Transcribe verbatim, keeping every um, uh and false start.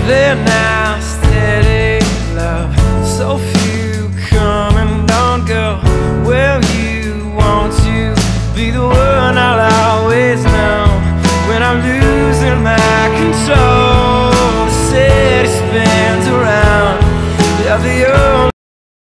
there now, steady love. So few come and don't go. Well, you want to be the one I'll always know when I'm losing my control. The city spins around, yeah, the